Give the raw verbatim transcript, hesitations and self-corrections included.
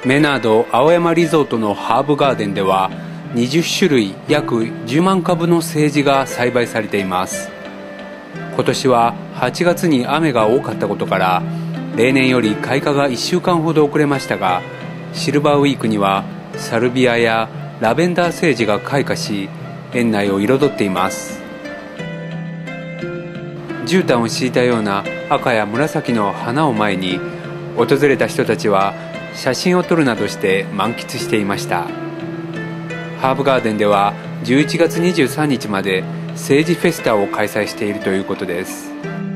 メナード青山リゾートのハーブガーデンではにじゅっしゅるい約じゅうまんかぶのセージが栽培されています。今年ははちがつに雨が多かったことから例年より開花がいっしゅうかんほど遅れましたが、シルバーウィークにはサルビアやラベンダーセージが開花し園内を彩っています。絨毯を敷いたような赤や紫の花を前に訪れた人たちは写真を撮るなどして満喫していました。ハーブガーデンではじゅういちがつにじゅうさんにちまでセージフェスタを開催しているということです。